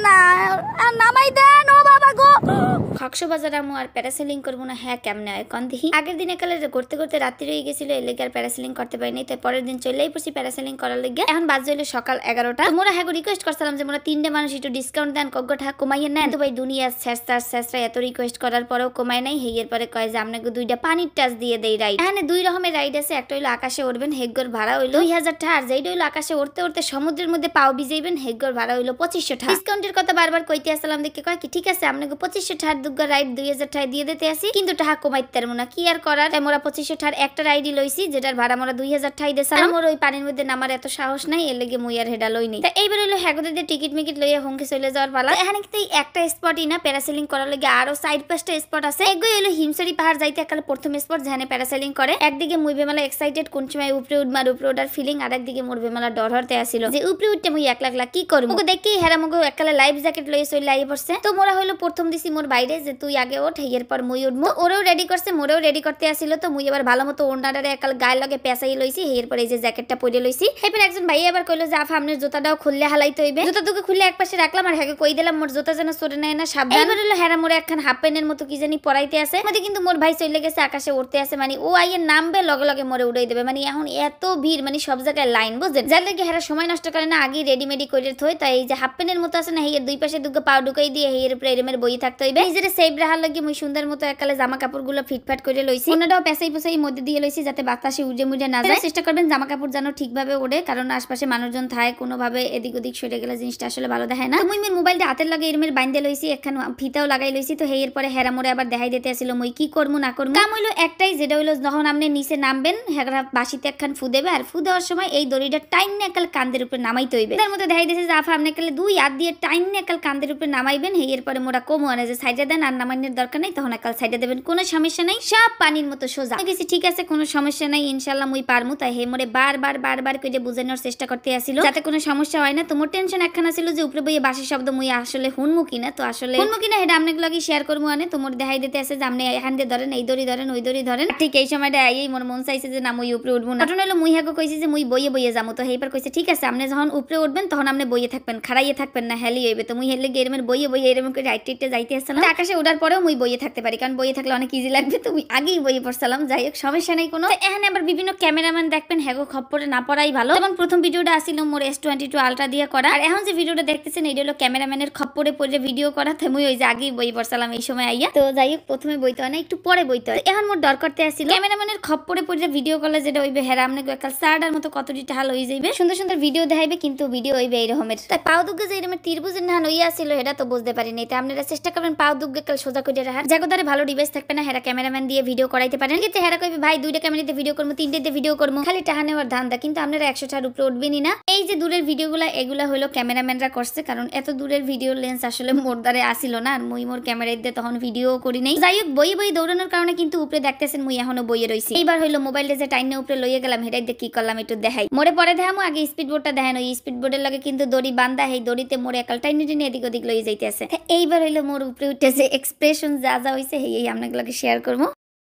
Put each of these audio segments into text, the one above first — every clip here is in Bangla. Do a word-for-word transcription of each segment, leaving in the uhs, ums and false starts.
না নামাই দেন ও বাবা গো কক্সবাজার আমু আর প্যারাসেলিং করবো না হ্যাঁ কেমনে হয় কন দেখি আগের দিনে কালে করতে করতে রাত্রি হয়ে গেছিল এর লেগে আর প্যারাসেলিং করতে পারিনি তাই পরের দিন চলেই পড়ছি প্যারাসেলিং করার লেগে এখন বাজে হইলো সকাল এগারোটা মোরা হ্যাঁ রিকোয়েস্ট করছিলাম যে মোরা তিনটে মানুষ একটু ডিসকাউন্ট দেন কগ্গ ঠাক কমাইয়ে নেন তো ভাই দুনিয়া শেষটার শেষটা এত রিকোয়েস্ট করার পরেও কমায় নাই হেয়ের পরে কয় যে আপনাকে দুইটা পানির টাচ দিয়ে দেই রাইড এখানে দুই রকমের রাইড আছে একটা হইলো আকাশে উঠবেন হেগগর ভাড়া হইলো দুই হাজার টাকা আর যেটা হইলো আকাশে উঠতে উঠতে সমুদ্রের মধ্যে পাও ভিজাইবেন হেগগর ভাড়া হইলো পঁচিশশো টাকা ডিসকাউন্টের কথা বারবার কইতে আসলাম দেখে কয় কি ঠিক আছে আপনাকে পঁচিশশো টাকার দুগ্গা রাইড দুই হাজার টাকা দিয়ে দিতে আসি কিন্তু টাকা কমাইতে পারবো না কি আর করার মোরা পঁচিশশো টাকার একটা রাইডই লইছি যেটার ভাড়া মোরা দুই হাজার টাকা দিয়েছিলাম মোর ওই পানির মধ্যে নামার এত সাহস নাই এর লেগে মুই আর হেডা লই নি তা এইবার হইলো হ্যাগোদের দিয়ে টিকিট মিকিট লইয়া হুমকে চলে যাওয়ার পালা এখানে কিন্তু একটা স্পটই না প্যারাসেলিং করার লেগে আরো সাইড পাঁচটা স্পট আছে এগুলো হইলো হিমসরি পাহাড় যাইতে একালে প্রথম স্পট যেখানে প্যারাসেলিং করে একদিকে মুই বেমালা এক্সাইটেড কোন সময় উপরে উঠমার উপরে ওঠার ফিলিং আর একদিকে মোর বেমালা ডর হরতে আসিল যে উপরে উঠতে মুই এক লাখ লাখ কি করবো ওকে দেখি হেরা মুগো একালে লাইফ জ্যাকেট লইয়ে চলে আই পড়ছে তো মোরা হইলো প্রথম দিছি মোর বাইরে যে তুই আগে ওঠ এর পর মুই উঠবো ওরেও রেডি করছে মোরেও রেডি করতে আসিল তো মুই এবার ভালো মতো ওনারে একাল গায়ের লগে পেঁচাই লইছি এর পর এই যে জ্যাকেটটা পরে লইছি এরপর একজন ভাই আবার কইলো যে আফা আপনার জুতাটাও খুললে হালাইতে হইবে জুতা দুকে খুলে এক পাশে রাখলাম আর হেগে কই দিলাম মোর জুতা যেন সরে নেয় না সাবধান এবার হলো হেরা মোরে একখান হাফ প্যান্টের মতো কি জানি পরাইতে আছে মানে কিন্তু মোর ভাই চলে গেছে আকাশে উঠতে আছে মানে ও আইয়ে নামবে লগে লগে মোরে উড়াই দেবে মানে এখন এত ভিড় মানে সব জায়গায় লাইন বুঝছেন যার লাগে হেরা সময় নষ্ট করে না আগে রেডিমেডি করে থই তাই এই যে হাফ প্যান্টের মতো আছে না হেয়ের দুই পাশে দুগা পাও ঢুকাই দিয়ে হেয়ের উপরে এরমের বই থাকতে হইবে নিজের সেভ রাখার লাগে মুই সুন্দর মতো একালে জামা কাপড়গুলো ফিটফাট করে লইছি ওনাটাও পেছাই পেছাই মধ্যে দিয়ে লইছি যাতে বাতাসে উড়ে মুড়ে না যায় চেষ্টা করবেন জামা কাপড় যেন ঠিকভাবে ওড়ে কারণ আশপাশে মানুষজন থাকে কোনোভাবে এদিক ওদিক সরে গেলে জিনিসটা আসলে ভালো দেখায় না মুই মোর মোবাইলটা হাতের লাগে এরমের বাইন্দে লইছি একখান ফিতাও লাগাই লইছি তো হেয়ের পরে হেরা মোরে আবার দেখাই দিতে আসিল মুই কি করবো না করবো কাম হইলো একটাই যেটা হইলো যখন আপনি নিচে নামবেন হেরা বাসিতে একখান ফু দেবে আর ফু দেওয়ার সময় এই দড়িটা টাইন নিয়ে একাল কান্দের উপরে নামাইতে হইবে তার মধ্যে দেখাই দিয়েছে যে আফা আপনি একালে দুই হাত দিয়ে টাইন নিয়ে একাল কান্দের উপরে নামাইবেন হেয়ের পরে মোরা কমো আনে যে সাইডে দেন আর নামানোর দরকার নেই তখন একাল সাইডে দেবেন কোনো সমস্যা নাই সব পানির মতো সোজা গেছি ঠিক আছে কোনো সমস্যা নাই ইনশাল্লাহ মুই পারমু তাই হে মোরে বারবার বারবার করে বুঝানোর চেষ্টা করতে আসিল যাতে কোনো সমস্যা হয় না তোমার টেনশন একখানা ছিল যে উপরে বইয়ে বাসি শব্দ মুই আসলে হুনমু কিনা তো আসলে হুনমু কিনা এটা আপনাকে লগে শেয়ার করবো আনে তোমার দেখাই দিতে আছে যে আপনি এখান দিয়ে ধরেন এই দড়ি ধরেন ওই দড়ি ধরেন ঠিক এই সময়টা এই মোর মন চাইছে যে না মুই উপরে উঠবো না ঘটনা হলো মুই হাগো কইছি যে মুই বইয়ে বইয়ে যাবো তো হেইবার কইছে ঠিক আছে আপনি যখন উপরে উঠবেন তখন আপনি বইয়ে থাকবেন খাড়াইয়ে থাকবেন না হেলি হইবে তো মুই হেলে গেরমের বইয়ে বইয়ে এরকম করে রাইট রাইটে যাইতে আসলাম আকাশে ওঠার পরেও মুই বইয়ে থাকতে পারি কারণ বইয়ে থাকলে অনেক ইজি লাগবে তো মুই আগেই বইয়ে পড়ছিলাম যাই হোক সমস্যা নাই কোনো এখানে আবার বিভিন্ন ক্যামেরাম্যান দেখবেন হেগো খপ্পরে না পড়াই ভালো যেমন প্রথম ভিডিওটা আসিল মোর এস টোয়েন্টি টু আলট্রা দিয়ে করা আর এখন যে ভিডিওটা দেখতেছেন এটা হলো ক্যামেরাম্যানের খপ্পরে পড়ে ভিডিও করা তো মুই ওই যে আগেই বই পড়ছিলাম এই সময় আইয়া তো যাই হোক প্রথমে বইতে হয় না একটু পরে বইতে হয় এখন মোর দর করতে আসিল ক্যামেরাম্যানের খপ্পরে পড়ে ভিডিও করলে যেটা হইবে হেরা আপনি একাল সার্ডার মতো কতটি টাল হয়ে যাইবে সুন্দর সুন্দর ভিডিও দেখাইবে কিন্তু ভিডিও হইবে এইরকমের তাই পাও দুগ্গে যে এরকমের ত্রিভুজের নাহান হইয়া আসিল এটা তো বুঝতে পারিনি তাই আপনারা চেষ্টা করবেন পাও দুগ্গে কাল সোজা করে রাখার জায়গাদারে ভালো ডিভাইস থাকবে না হেরা ক্যামেরাম্যান দিয়ে ভিডিও করাইতে পারেন কিন্তু হেরা কইবে ভাই দুইটা ক্যামেরাতে ভিডিও করবো তিনটেতে ভিডিও করবো খালি টাকা নেওয়ার ধান্দা কিন্তু আপনারা একশো টাকার উপরে উঠবেনই না এই যে দূরের ভিডিওগুলো এগুলা হলো ক্যামেরাম্যানরা করছে কারণ এত দূরের ভিডিও লেন্স আসলে মোর দ্বারে আসিল না আর মুই মোর ক্যামেরা দিয়ে তখন ভিডিও করি নাই যাই হোক বই বই দৌড়ানোর কারণে কিন্তু উপরে দেখতেছেন মুই এখনো বইয়ে রইছি এইবার হইলো মোবাইলে যে টাইনে উপরে লইয়ে গেলাম হেটাই দিয়ে কি করলাম একটু দেখাই মোরে পরে দেখামো আগে স্পিড বোর্ডটা দেখেন ওই স্পিড বোর্ডের লগে কিন্তু দড়ি বান্ধা এই দড়িতে মোরে একাল টাইনে টেনে এদিক ওদিক লইয়ে যাইতে আছে এইবার হইলো মোর উপরে উঠেছে এক্সপ্রেশন যা যা হইছে এই আপনাকে লগে শেয়ার করবো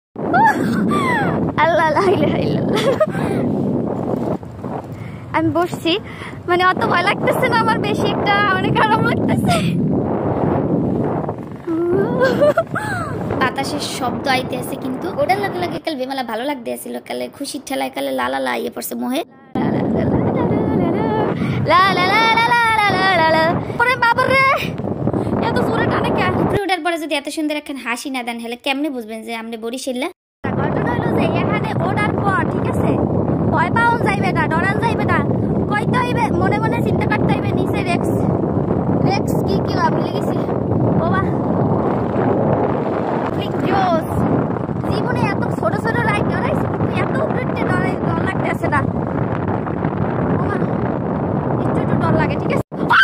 আল্লাহ লা ইলাহা ইল্লাল্লাহ আমি বসছি মানে অত ভয় লাগতেছে না আমার বেশি একটা অনেক আরাম লাগতেছে বাতাসের শব্দ আইতে আছে কিন্তু ওটার লাগে লাগে কাল বেমালা ভালো লাগতে আসিল কালে খুশির ঠেলায় কালে লালা লা ইয়ে পড়ছে মোহে লা লা লা লা লা লা লা লা পরে বাবা রে এত জোরে টানে কেন উপরে ওঠার পরে যদি এত সুন্দর একখান হাসি না দেন হলে কেমনে বুঝবেন যে আপনি বরিশাল্লা ঘটনা হলো যে এখানে ওঠার পর ঠিক আছে ভয় পাওয়া যাইবে না ডরান যাইবে না কইতে হইবে মনে মনে চিন্তা করতে হইবে নিচে রেক্স রেক্স কি কি ভুলে গেছি বাবা জোস জীবনে এত ছোট ছোট রাইড ডরাইছি কিন্তু এত উপরে ডরাই ডর লাগতেছে না বাবা একটু একটু ডর লাগে ঠিক আছে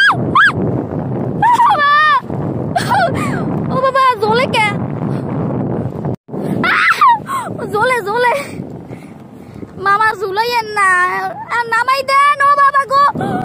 ও বাবা জ্বলে কে জ্বলে জ্বলে মামা ঝুলাইয়েন না নামাই দেন ও বাবা গো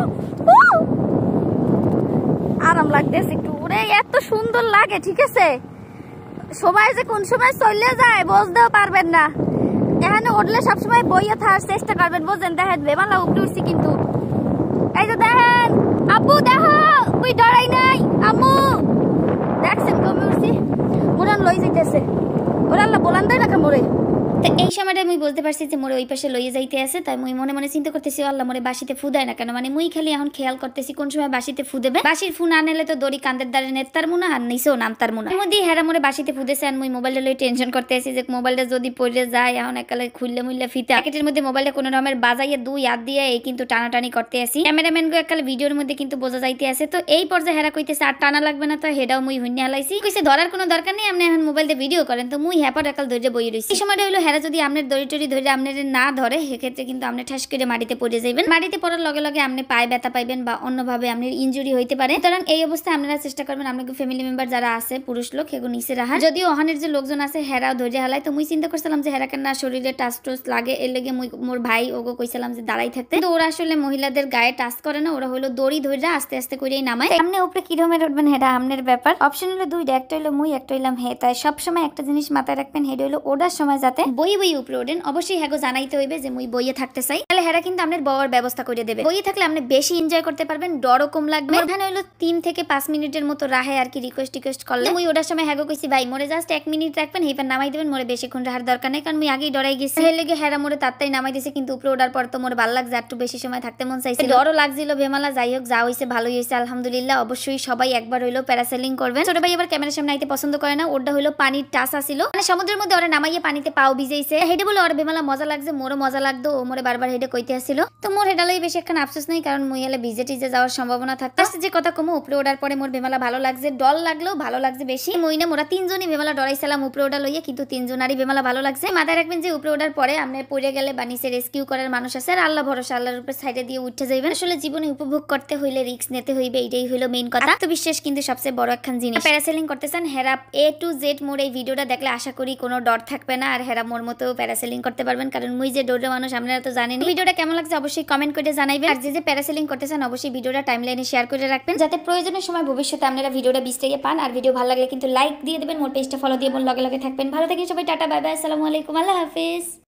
আরাম লাগতেছে একটু ওরে এত সুন্দর লাগে ঠিক আছে সবাই যে কোন সময় চলে যায় বুঝতেও পারবেন না এখানে উঠলে সবসময় বইয়ে থাকার চেষ্টা করবেন বুঝলেন দেখেন বেমালা উপরে উঠছি কিন্তু এই যে দেখেন আব্বু দেখো তুই ডরাই নাই যাইতেছে ওরা আল্লাহ বলান দেয় না মোরে। তো এই সময়টা আমি বলতে পারছি যে মোরে ওই পাশে লইয়ে যাইতে আছে, তাই মুই মনে মনে চিন্তা করতেছি আল্লাহ মোরে বাসিতে ফু দেয় না কেন, মানে মুই খালি এখন খেয়াল করতেছি কোন সময় বাসিতে ফু দেবে। বাসির ফু না নিলে তো দড়ি কান্দের দ্বারে নেতার মুনা আর নিচেও নামতার মুনা। এর মধ্যে হেরা মোরে বাসিতে ফুদেছে আর মুই মোবাইলটা লই টেনশন করতে আছি যে মোবাইলটা যদি পড়ে যায় এখন একালে খুললে মুললে ফিতা প্যাকেটের মধ্যে মোবাইলটা কোনো রকমের বাজাইয়ে দুই হাত দিয়ে এই কিন্তু টানাটানি করতে আসি। ক্যামেরাম্যান গো একালে ভিডিওর মধ্যে কিন্তু বোঝা যাইতে আছে। তো এই পর্যায়ে হেরা কইতেছে আর টানা লাগবে না, তো হেডাও মুই হুইন্যা হালাইছি, কইছে ধরার কোনো দরকার নেই, আপনি এখন মোবাইল দিয়ে ভিডিও করেন। তো মুই হ্যাপার একাল ধৈর্য বই রইছি। এই সময়টা হলো হেরা যদি আপনার দড়ি টড়ি ধরে আপনার না ধরে সেক্ষেত্রে কিন্তু আপনি ঠাস করে মাটিতে পড়ে যাবেন। মাটিতে পড়ার লগে লগে আপনি পায়ে ব্যথা পাইবেন বা অন্যভাবে আপনার ইনজুরি হইতে পারে। সুতরাং এই অবস্থায় আপনারা চেষ্টা করবেন আপনাকে ফ্যামিলি মেম্বার যারা আছে পুরুষ লোক সেগুলো নিচে রাখার। যদিও ওখানের যে লোকজন আছে হেরাও ধৈর্য হালায়, তো মুই চিন্তা করছিলাম যে হেরা কেন শরীরে টাচ টুস লাগে, এর লেগে মুই মোর ভাই ওগো কইছিলাম যে দাঁড়াই থাকতে। তো ওরা আসলে মহিলাদের গায়ে টাচ করে না, ওরা হলো দড়ি ধৈর্য আস্তে আস্তে করেই নামায়। আপনি উপরে কিরমের উঠবেন হেটা আপনার ব্যাপার। অপশন হলো দুইটা, একটা হলো মুই একটা হইলাম হে। তাই সবসময় একটা জিনিস মাথায় রাখবেন, হেড হলো ওটার সময় যাতে বই বই উপরে ওঠেন। অবশ্যই হ্যাগো জানাইতে হইবে যে মুই বইয়ে থাকতে চাই, তাহলে হেরা কিন্তু আপনার বওয়ার ব্যবস্থা করে দেবে। বইয়ে থাকলে আপনি বেশি এনজয় করতে পারবেন, ডরও কম লাগবে। ওখানে হলো তিন থেকে পাঁচ মিনিটের মতো রাহে আর কি রিকোয়েস্ট টিকোয়েস্ট করলে। মুই ওটার সময় হ্যাগো কইছি ভাই মোরে জাস্ট এক মিনিট রাখবেন, হেপার নামাই দেবেন, মোরে বেশিক্ষণ রাহার দরকার নেই, কারণ মুই আগেই ডরাই গেছি। হের লেগে হেরা মোরে তাড়াতাড়ি নামাই দিয়েছে, কিন্তু উপরে ওঠার পর তো মোর ভালো লাগছে, একটু বেশি সময় থাকতে মন চাইছে, ডরও লাগছিল বেমালা। যাই হোক যা হয়েছে ভালোই হয়েছে আলহামদুলিল্লাহ। অবশ্যই সবাই একবার হইলো প্যারাসেলিং করবেন। ছোট ভাই এবার ক্যামেরার সামনে আইতে পছন্দ করে না, ওটা হলো পানির টাস আসিল, মানে সমুদ্রের মধ্যে ওরা নামাইয়ে পানিতে পাও ভিজাইছে। হেডে বলে ওর বেমালা মজা লাগছে, মোরও মজা লাগতো, ও মোরে বারবার হেডে কইতে আসছিল। তো মোর হেডা লই বেশি একখান আফসোস নাই, কারণ মুই হলে ভিজে টিজে যাওয়ার সম্ভাবনা থাকতো। যে কথা কমো উপরে ওঠার পরে মোর বেমালা ভালো লাগছে, ডল লাগলেও ভালো লাগছে বেশি। মুই না মোরা তিনজনই বেমালা ডরাইছিলাম উপরে ওঠা লইয়া, কিন্তু তিনজনারই বেমালা ভালো লাগছে। মাথায় রাখবেন যে উপরে ওঠার পরে আপনি পড়ে গেলে বা নিচে রেস্কিউ করার মানুষ আছে, আর আল্লাহ ভরসা, আল্লাহর উপরে সাইডে দিয়ে উঠে যাইবেন। আসলে জীবনে উপভোগ করতে হইলে রিস্ক নিতে হইবে, এটাই হলো মেইন কথা। আত্মবিশ্বাস কিন্তু সবচেয়ে বড় একখান জিনিস। প্যারাসেলিং করতেছেন হেরা এ টু জেড মোর এই ভিডিওটা দেখলে আশা করি কোনো ডর থাকবে না, আর হেরা মোর মতো প্যারাসেলিং করতে পারবেন, কারণ মুই যে ডোরে মানুষ আপনারা তো জানেন। ভিডিওটা কেমন লাগছে অবশ্যই কমেন্ট করে জানাইবেন, আর যে যে প্যারাসেলিং করতেছেন অবশ্যই ভিডিওটা টাইমলাইনে শেয়ার করে রাখবেন, যাতে প্রয়োজনের সময় ভবিষ্যতে আপনারা ভিডিওটা বিস্তারিত পান। আর ভিডিও ভালো লাগলে কিন্তু লাইক দিয়ে দেবেন, মোর পেজটা ফলো দিয়ে লগে লগে থাকবেন। ভালো থাকেন সবাই, টাটা বাই বাই, আসসালামু আলাইকুম, আল্লাহ হাফেজ।